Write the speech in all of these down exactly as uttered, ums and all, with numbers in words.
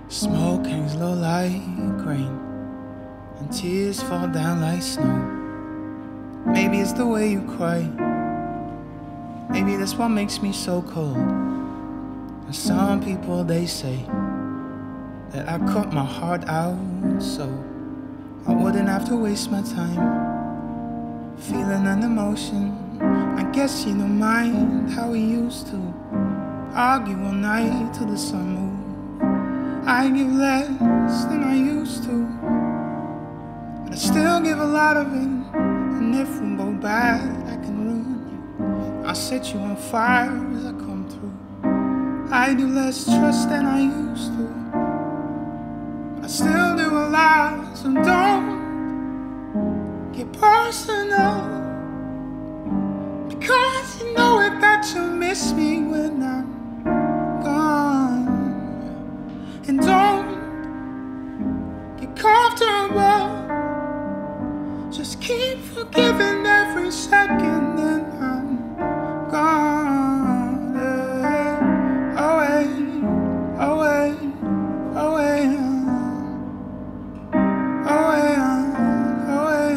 Smoke hangs low like rain, and tears fall down like snow. Maybe it's the way you cry, maybe that's what makes me so cold. And some people, they say that I cut my heart out so I wouldn't have to waste my time feeling an emotion. I guess you don't mind how we used to argue all night till the sun moved. I give less than I used to, but I still give a lot of it. And if we go bad, I can ruin you. I'll set you on fire as I come through. I do less trust than I used to, but I still do a lot. So don't get personal, because you know it that you'll miss me when I'm gone. And don't get comfortable, just keep forgiving every second that I'm gone. Yeah. Away, away, away, away, away.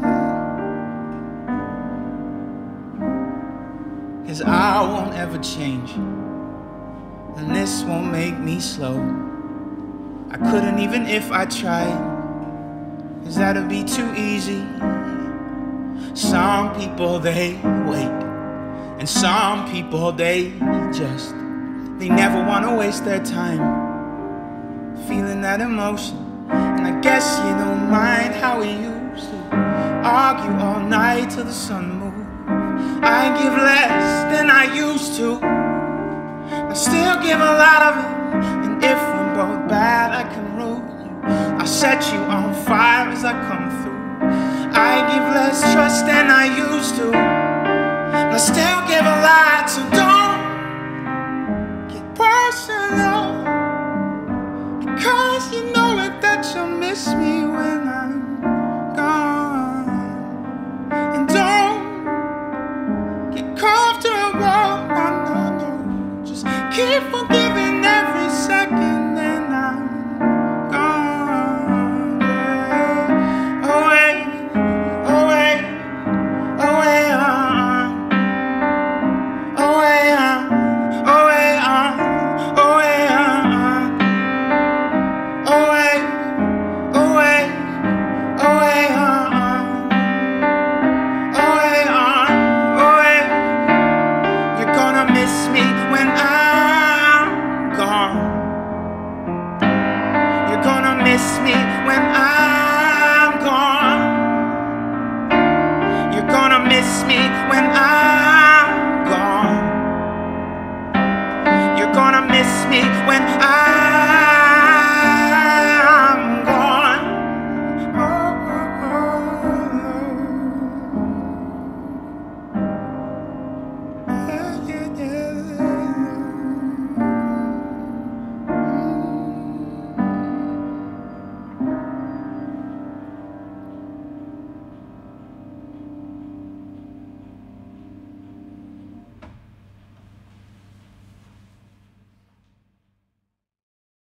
'Cause I won't ever change, and this won't make me slow. I couldn't even if I tried, 'cause that'd be too easy. Some people, they wait, and some people, they just, they never wanna waste their time feeling that emotion. And I guess you don't mind how we used to argue all night till the sun moved. I give less than I used to, I still give a lot of it. And if we're both bad, I can ruin you. I'll set you on fire as I come through. I give less trust than I used to, but I still give a lot. So don't get personal, because you know it that you'll miss me when I'm gone. And don't get comfortable, no, no, no. Just keep forgiving every second. Miss me when I'm gone. You're gonna miss me when I'm gone. You're gonna miss me when I'm